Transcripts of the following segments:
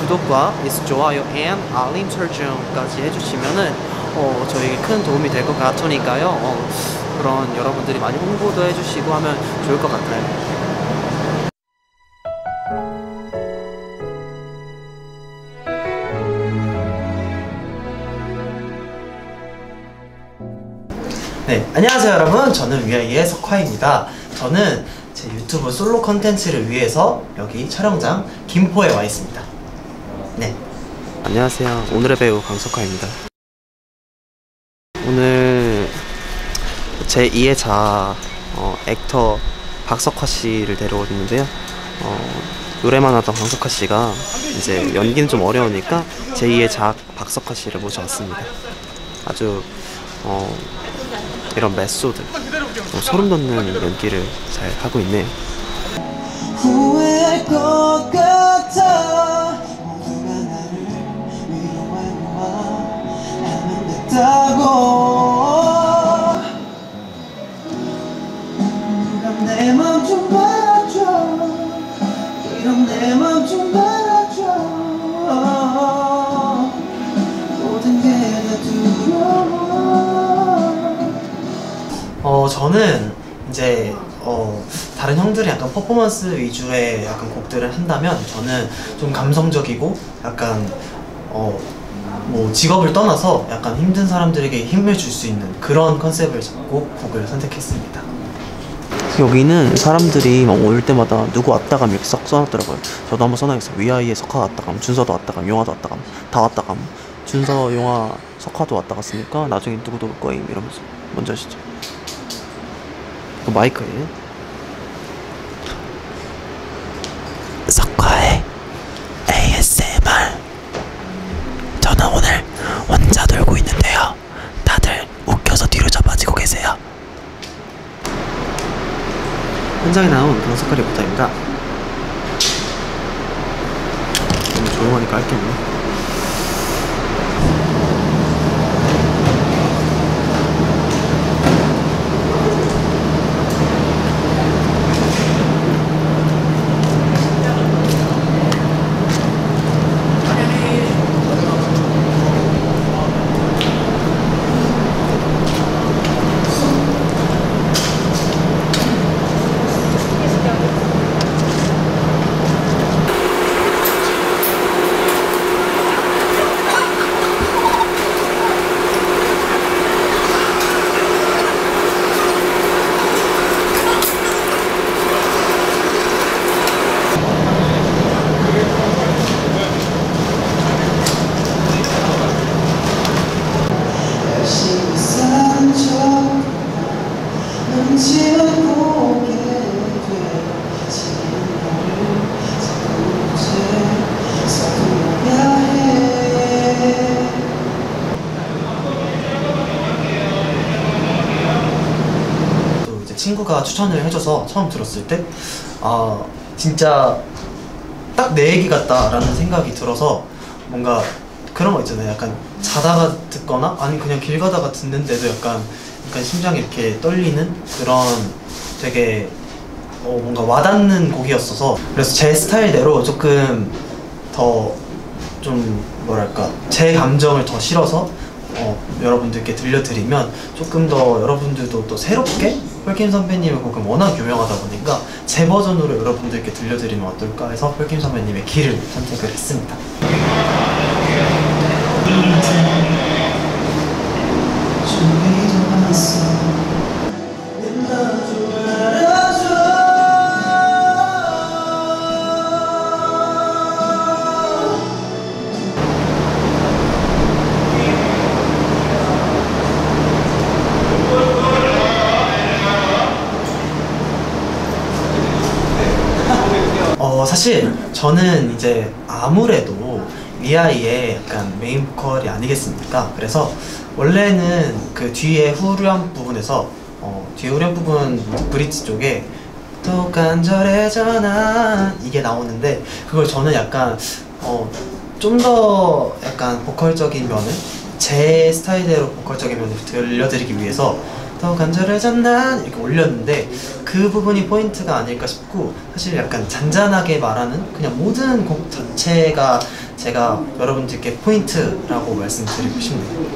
구독과 좋아요 and 알림 설정까지 해주시면은 저에게 큰 도움이 될 것 같으니까요. 그런 여러분들이 많이 홍보도 해주시고 하면 좋을 것 같아요. 네, 안녕하세요 여러분. 저는 위아이의 석화입니다. 저는 제 유튜브 솔로 컨텐츠를 위해서 여기 촬영장 김포에 와 있습니다. 네, 안녕하세요. 오늘의 배우 강석화입니다. 오늘 제 2의 자 액터 박석화 씨를 데려왔는데요. 노래만 하던 강석화 씨가 이제 연기는 좀 어려우니까 제 2의 자 박석화 씨를 모셔왔습니다. 아주 이런 메소드 소름 돋는 연기를 잘 하고 있네요. 후회할 것 같아 모두가 나를 위로하고만 하면 됐다고 그럼 내 맘 좀 봐줘 이런 내 맘 좀 봐줘 모든 게 다 두려워. 저는 이제 다른 형들이 약간 퍼포먼스 위주의 약간 곡들을 한다면 저는 좀 감성적이고 약간 뭐 직업을 떠나서 약간 힘든 사람들에게 힘을 줄 수 있는 그런 컨셉을 잡고 곡을 선택했습니다. 여기는 사람들이 막 올 때마다 누구 왔다 감 이렇게 썩 써놨더라고요. 저도 한번 써놔야겠어요. 위아이의 석화 왔다 감, 준서도 왔다 감, 용화도 왔다 감, 다 왔다 감. 준서, 용화, 석화도 왔다 갔으니까 나중에 누구도 올 거임 이러면서. 뭔지 아시죠? 그 마이크예요. 석화의 ASMR. 저는 오늘 혼자 놀고 있는데요. 다들 웃겨서 뒤로 잡아지고 계세요. 현장에 나온 강석화 리포터입니다. 너무 조용하니까 할 게 없네. 친구가 추천을 해줘서 처음 들었을 때 진짜 딱 내 얘기 같다라는 생각이 들어서 뭔가 그런 거 있잖아요. 약간 자다가 듣거나 아니 그냥 길 가다가 듣는데도 약간 심장이 이렇게 떨리는 그런 되게 뭔가 와닿는 곡이었어서 그래서 제 스타일대로 조금 더 좀 뭐랄까 제 감정을 더 실어서 여러분들께 들려드리면 조금 더 여러분들도 또 새롭게 폴킴 선배님의 곡은 워낙 유명하다 보니까 제 버전으로 여러분들께 들려드리면 어떨까 해서 폴킴 선배님의 길을 선택을 했습니다. 사실 저는 이제 아무래도 위아이의 약간 메인 보컬이 아니겠습니까? 그래서 원래는 그 뒤에 후렴 부분에서 뒤에 후렴 부분 브릿지 쪽에 또 간절해져 난 이게 나오는데 그걸 저는 약간 좀 더 약간 보컬적인 면을 제 스타일대로 보컬적인 면을 들려드리기 위해서 더 간절해져 난 이렇게 올렸는데 그 부분이 포인트가 아닐까 싶고 사실 약간 잔잔하게 말하는 그냥 모든 곡 자체가 제가 여러분들께 포인트라고 말씀드리고 싶네요.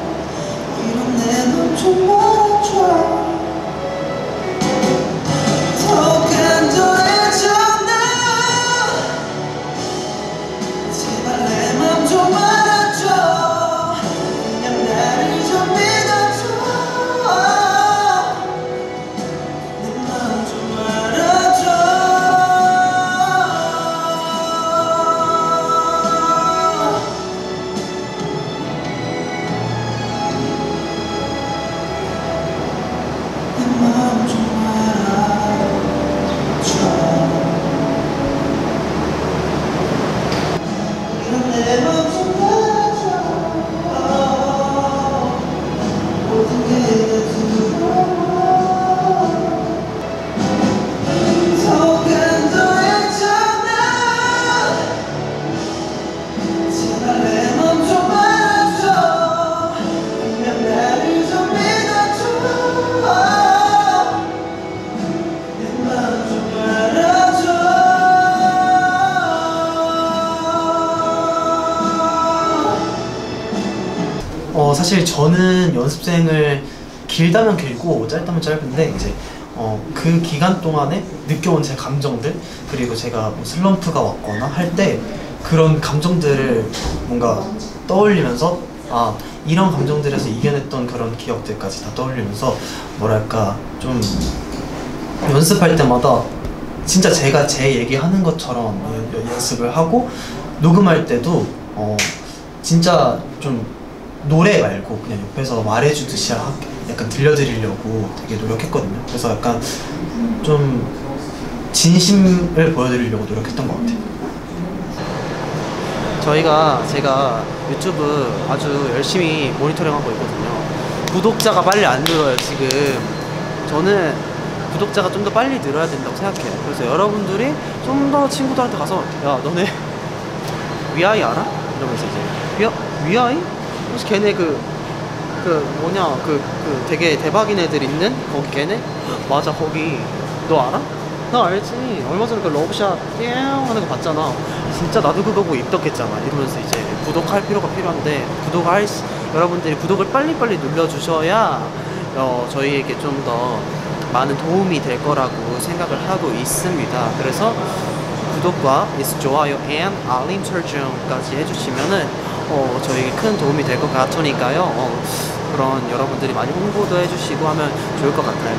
사실 저는 연습생을 길다면 길고 짧다면 짧은데 이제 그 기간 동안에 느껴온 제 감정들, 그리고 제가 뭐 슬럼프가 왔거나 할 때 그런 감정들을 뭔가 떠올리면서 이런 감정들에서 이겨냈던 그런 기억들까지 다 떠올리면서 뭐랄까 좀 연습할 때마다 진짜 제가 제 얘기하는 것처럼 연습을 하고, 녹음할 때도 진짜 좀 노래 말고 그냥 옆에서 말해주듯이 약간 들려드리려고 되게 노력했거든요. 그래서 약간 좀 진심을 보여드리려고 노력했던 것 같아요. 제가 유튜브 아주 열심히 모니터링하고 있거든요. 구독자가 빨리 안 늘어요. 지금 저는 구독자가 좀 더 빨리 늘어야 된다고 생각해요. 그래서 여러분들이 좀 더 친구들한테 가서 야 너네 위아이 알아? 이러면서 이제 위아이? 혹시 걔네 그 되게 대박인 애들 있는 거기 걔네? 맞아 거기 너 알아? 나 알지. 얼마 전에 그 러브샷 띵 하는 거 봤잖아. 진짜 나도 그거 보고 입덕했잖아. 이러면서 이제 구독할 필요가 필요한데 여러분들이 구독을 빨리빨리 눌러주셔야 저희에게 좀 더 많은 도움이 될 거라고 생각을 하고 있습니다. 그래서 구독과 좋아요 and 알림 설정까지 해주시면은 저에게 큰 도움이 될 것 같으니까요. 그런 여러분들이 많이 홍보도 해주시고 하면 좋을 것 같아요.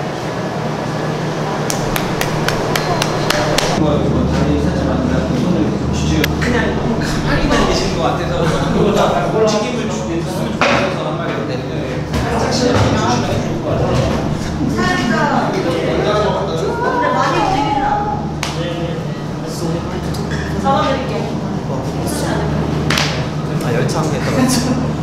다리 살짝 만나고 손을 그냥 너무 가만히만 계시는 것 같아서 그거보다 움직임을 주면 좋겠어서 한 말이었는데 살짝 시간을 주시면 좋을 것 같아요. 살짝 근데 많이 움직이나? 잡아드릴게요. 열창했더라고요.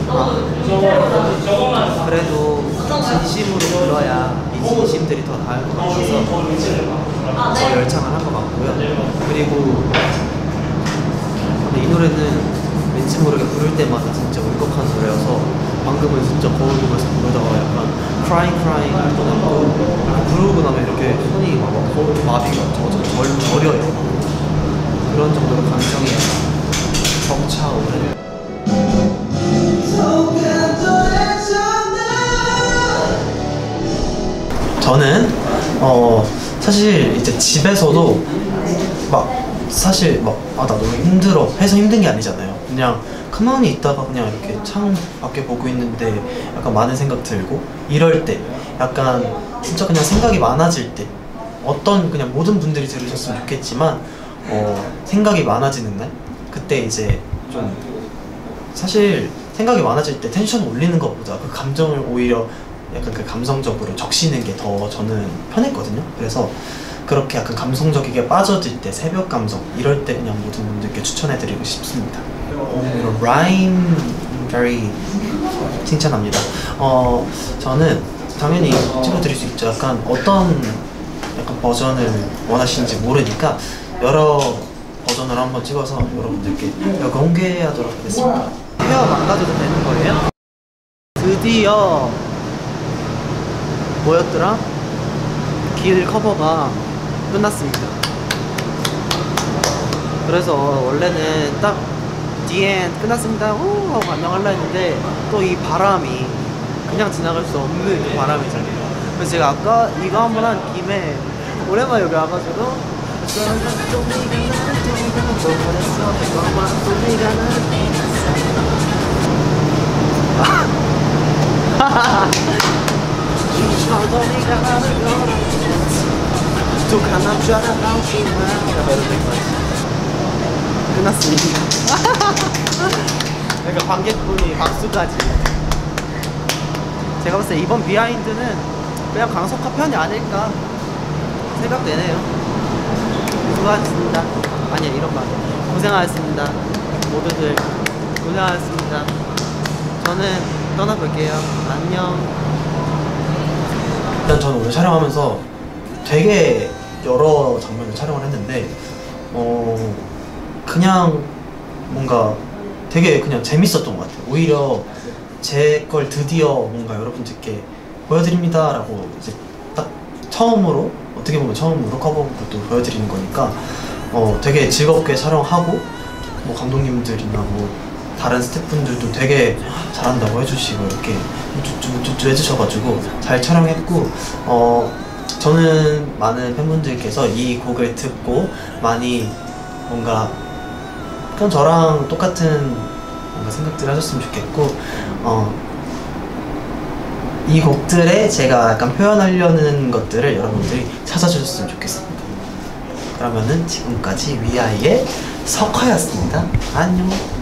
그래도 진심으로 들어야 이 진심들이 더 나을 것 같아서 더 열창을 한 것 같고요. 그리고 근데 이 노래는 왠지 모르게 부를 때마다 진짜 울컥한 노래여서 방금은 진짜 거울 보면서 부르다가 약간 crying 할 뻔했고, 부르고 나면 이렇게 손이 막 마비가 저려요. 그런 정도로 감정이 벅차오르는. 저는 사실 이제 집에서도 나 너무 힘들어 해서 힘든 게 아니잖아요. 그냥 가만히 있다가 그냥 이렇게 창 밖에 보고 있는데 약간 많은 생각 들고 이럴 때, 약간 진짜 그냥 생각이 많아질 때, 그냥 모든 분들이 들으셨으면 좋겠지만 생각이 많아지는 날, 그때 이제 좀 사실 생각이 많아질 때 텐션 올리는 것보다 그 감정을 오히려 약간 그 감성적으로 적시는 게 더 저는 편했거든요. 그래서 그렇게 약간 감성적이게 빠져들 때, 새벽 감성 이럴 때 그냥 모든 분들께 추천해드리고 싶습니다. 이런 라임 very 칭찬합니다. 저는 당연히 찍어드릴 수 있죠. 약간 어떤 버전을 원하시는지 모르니까 여러 버전으로 한번 찍어서 여러분들께 공개하도록 하겠습니다. 헤어 망가져도 되는 거예요? 드디어 뭐였더라? 길 커버가 끝났습니다. 그래서 원래는 딱 디엔 끝났습니다 우 하고 안녕하려 했는데 또 이 바람이 그냥 지나갈 수 없는 그 바람이잖아요. 그래서 제가 아까 이거 한번 한 김에 오랜만에 여기 와가지고 독한 남자라 나오지마 끝났습니다. 그러니까 관객분이 박수까지. 제가 봤을 때 이번 비하인드는 그냥 강석화 편이 아닐까 생각되네요. 수고하셨습니다. 아니야 이런 말 고생하셨습니다. 모두들 고생하셨습니다. 저는 떠나볼게요. 안녕. 일단 저는 오늘 촬영하면서 되게 여러 장면을 촬영을 했는데 그냥 뭔가 되게 그냥 재밌었던 것 같아요. 오히려 제 걸 드디어 뭔가 여러분들께 보여드립니다 라고 이제 딱 처음으로 어떻게 보면 처음으로 커버곡도 보여드리는 거니까 되게 즐겁게 촬영하고 뭐 감독님들이나 뭐 다른 스태프분들도 되게 잘한다고 해주시고 이렇게 쭈쭈쭈쭈 해주셔가지고 잘 촬영했고 저는 많은 팬분들께서 이 곡을 듣고 많이 뭔가 그냥 저랑 똑같은 뭔가 생각들을 하셨으면 좋겠고 이 곡들에 제가 약간 표현하려는 것들을 여러분들이 찾아주셨으면 좋겠습니다. 그러면은 지금까지 위아이의 석화였습니다. 안녕.